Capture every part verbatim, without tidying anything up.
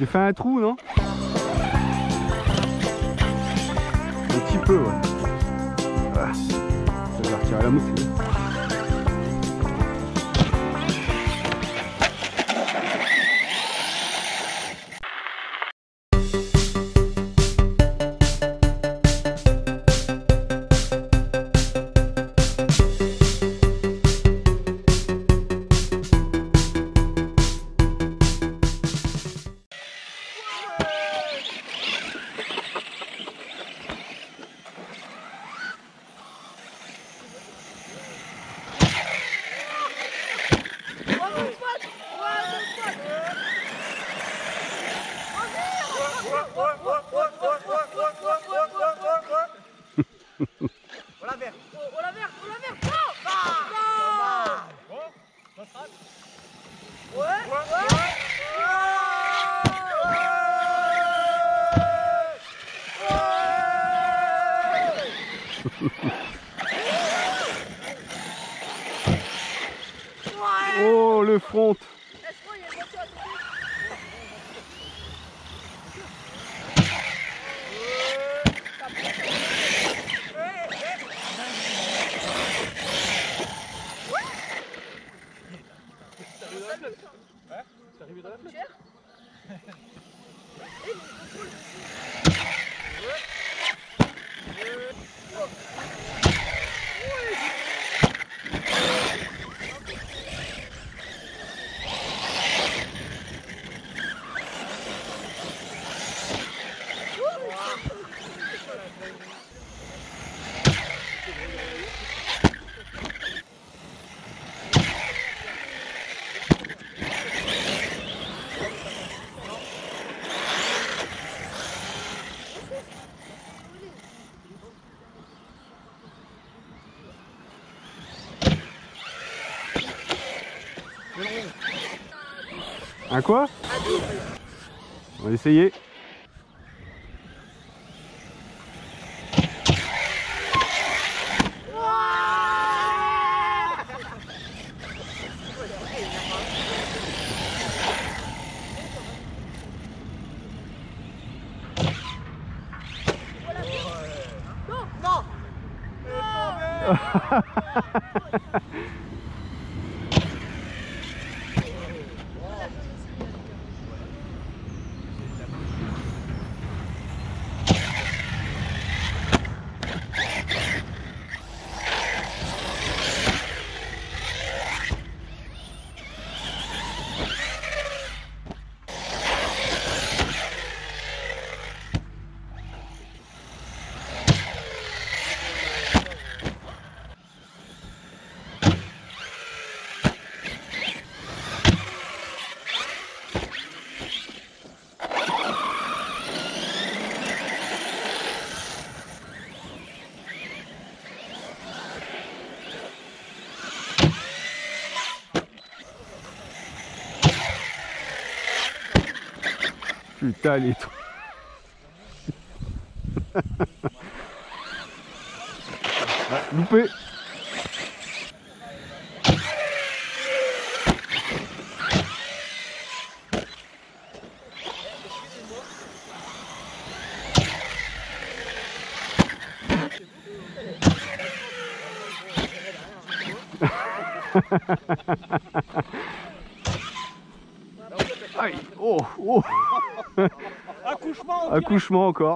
J'ai fait un trou, non? Un petit peu, ouais. Ah, ça va retirer la mousse. On la verte. On la verte, on la verte. Non, Bon, ça sera. ouais, ouais. Oh, le front. Est-ce qu'il y a une voiture à côté? C'est arrivé dans la flotte. Un quoi? On va essayer. Non, non. Putain, les trous. Ah, loupé. Aïe, oh, oh. Accouchement. Accouchement encore.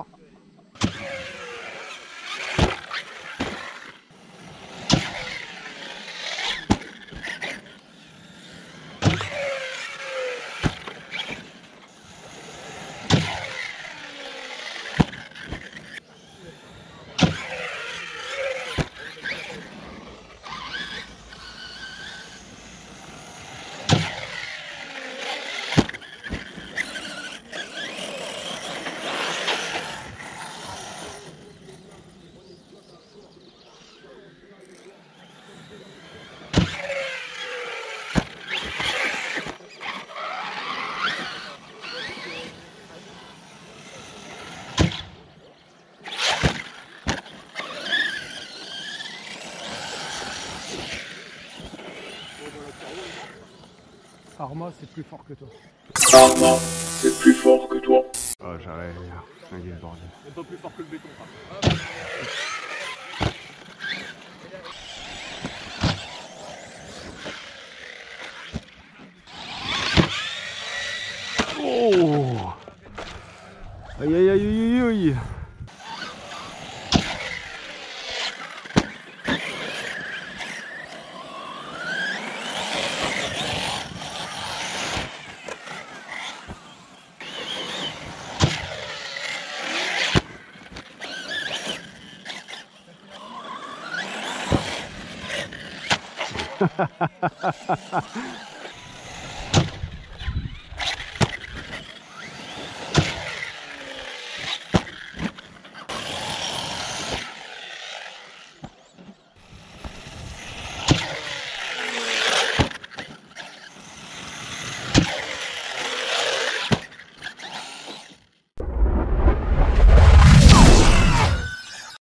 Arma, c'est plus fort que toi. Arma, c'est plus fort Oh, j'arrête. Flinguer le bordel. Un peu plus fort que le béton. Oh! Aïe aïe aïe aïe aïe! Ha ha ha ha ha!